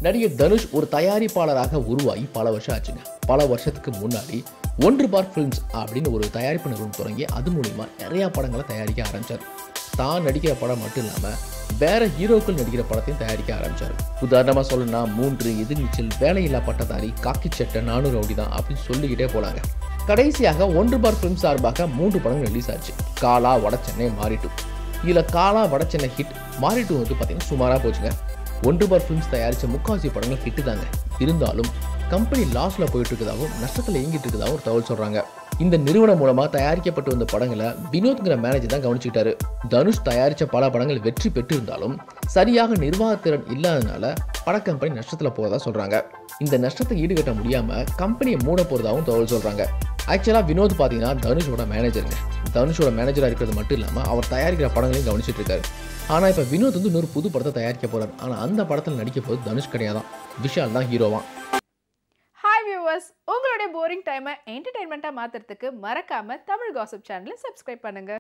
நடிகர் தனுஷ் ஒரு தயாரிப்பாளராக உருவாகி பல வருஷம் ஆச்சுங்க. பல வருஷத்துக்கு முன்னாடி ஒன்று பார் ஃபிலிம்ஸ் அப்படின்னு ஒரு தயாரிப்பு நிறுவனம் தொடங்கி அது மூலிமா நிறையா படங்களை தயாரிக்க ஆரம்பித்தார். தான் நடிக்கிற படம் மட்டும் இல்லாமல் வேற ஹீரோக்கள் நடிக்கிற படத்தையும் தயாரிக்க ஆரம்பித்தார். உதாரணமாக சொல்லணும்னா 3, எதிர்நீச்சல், வேலையில்லா பட்டதாரி, காக்கி சட்டை, 4 ரவுடி தான் அப்படின்னு சொல்லிக்கிட்டே போனாங்க. கடைசியாக ஒன்று பார் ஃபிலிம் சார்பாக 3 படங்கள் ரிலீஸ் ஆச்சு. காலா, வடச்சென்னை, மாரிட்டு. இதில் காலா, வடச்சென்னை ஹிட், மாரிட்டு வந்து பார்த்தீங்கன்னா சுமாராக போச்சுங்க. ஒன்று பார் ஃபிலிம்ஸ் தயாரித்த முக்காவாசி படங்கள் ஹிட்டு தாங்க. இருந்தாலும் கம்பெனி லாஸில் போயிட்டு இருக்கதாகவும் நஷ்டத்தில் இயங்கிட்டு இருக்கதாகவும் ஒரு தகவல் சொல்கிறாங்க. இந்த நிறுவனம் மூலமாக தயாரிக்கப்பட்டு வந்த படங்களை வினோத்ங்கிற மேனேஜர் தான் கவனிச்சுக்கிட்டாரு. தனுஷ் தயாரித்த பல படங்கள் வெற்றி பெற்று இருந்தாலும் சரியாக நிர்வாகத்திறன் இல்லாதனால படக்கம்பெனி நஷ்டத்தில் போகிறதா சொல்கிறாங்க. இந்த நஷ்டத்தை ஈடுகட்ட முடியாமல் கம்பெனியை மூட போகிறதாகவும் தகவல் சொல்கிறாங்க. ஆக்சுவலாக வினோத் பார்த்தீங்கன்னா தனுஷோட மேனேஜருங்க. தனுஷோட மேனேஜராக இருக்கிறது மட்டும் இல்லாமல் அவர் தயாரிக்கிற படங்களையும் கவனிச்சுட்டு இருக்காரு. ஆனால் இப்போ வினோத் வந்து இன்னொரு புது படத்தை தயாரிக்க போகிறார். ஆனால் அந்த படத்தில் நடிக்க போது தனுஷ் கிடையாதான், விஷால் தான் ஹீரோவான். ஹாய் வியூவர்ஸ், உங்களுடைய போரிங் டைமை என்டர்டைன்மெண்ட்டாக மாற்றுறதுக்கு மறக்காமல் தமிழ் காசிப் சேனலை சப்ஸ்கிரைப் பண்ணுங்கள்.